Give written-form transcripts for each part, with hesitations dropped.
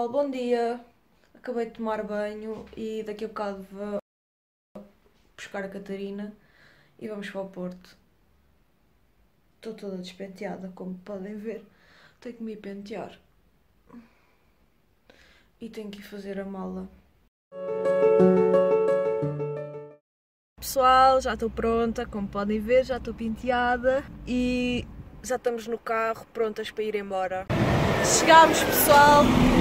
pessoal, bom dia. Acabei de tomar banho e daqui a bocado vou buscar a Catarina e vamos para o Porto. Estou toda despenteada, como podem ver. Tenho que me pentear. E tenho que ir fazer a mala. Pessoal, já estou pronta, como podem ver, já estou penteada e já estamos no carro, prontas para ir embora. Chegámos, pessoal!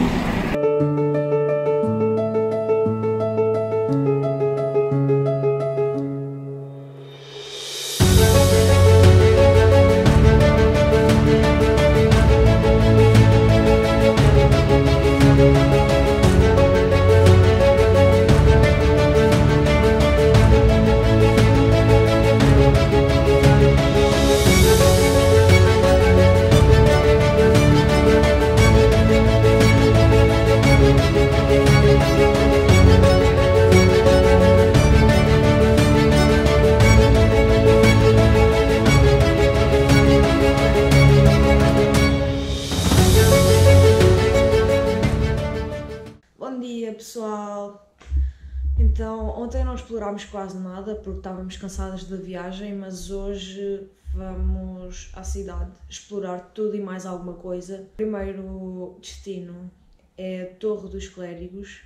Bom dia, pessoal! Então, ontem não explorámos quase nada porque estávamos cansadas da viagem, mas hoje vamos à cidade explorar tudo e mais alguma coisa. O primeiro destino é a Torre dos Clérigos.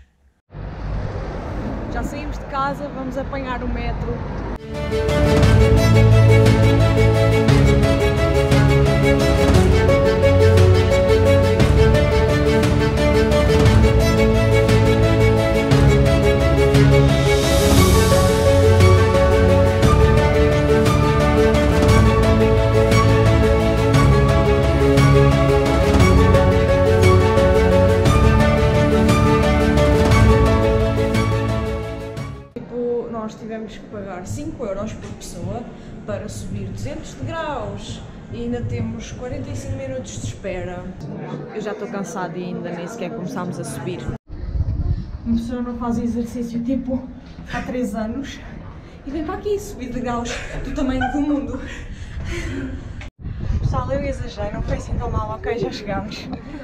Já saímos de casa, vamos apanhar o metro. Nós tivemos que pagar 5 € por pessoa para subir 200 degraus e ainda temos 45 minutos de espera. Eu já estou cansada e ainda nem sequer começámos a subir. Uma pessoa não faz exercício tipo há 3 anos e vem para aqui subir degraus do tamanho do mundo. Pessoal, eu exagerei, não foi assim tão mal, ok? Já chegamos.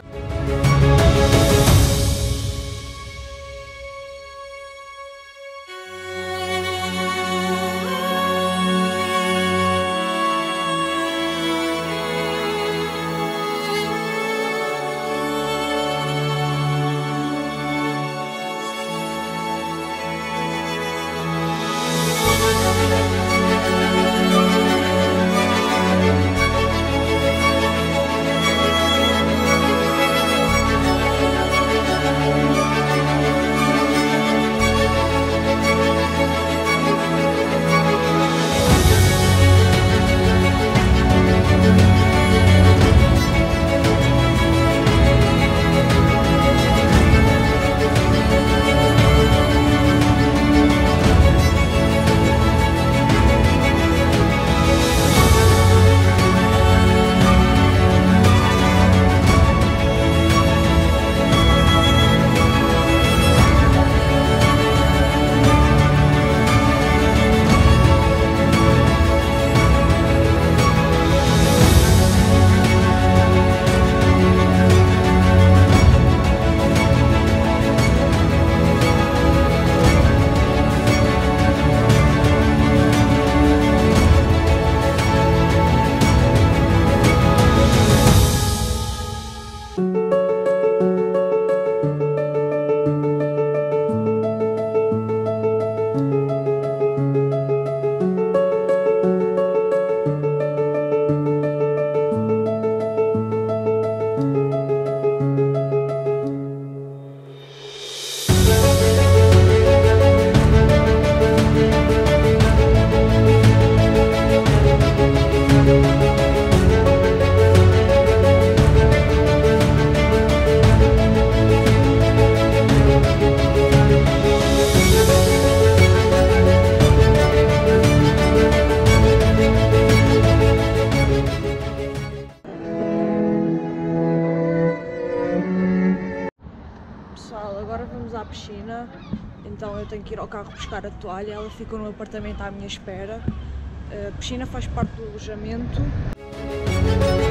Agora vamos à piscina, então eu tenho que ir ao carro buscar a toalha, ela ficou no apartamento à minha espera. A piscina faz parte do alojamento.